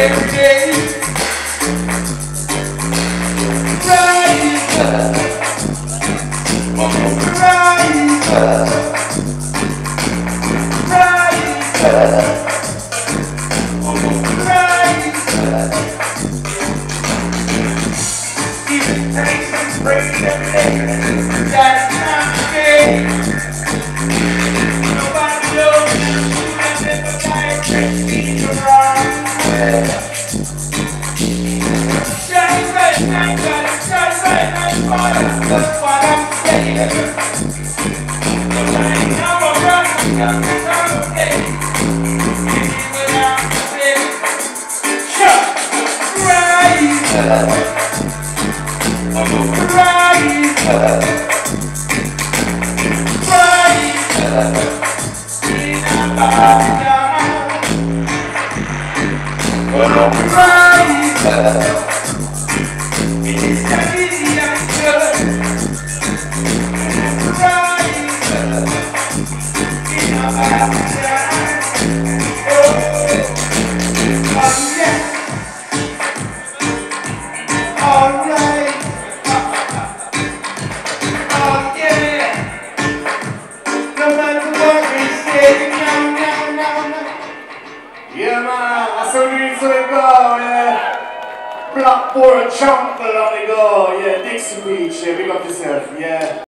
every day. Even thanks and praise every day. That's not the day. Nobody knows that never like me around. Shine right, that's what I'm saying. I'm okay. Without saying, shut right. Yeah man, that's how we need to go, yeah. Blackboard Trample on the go, yeah. Dixie Beach, yeah, big up yourself, yeah.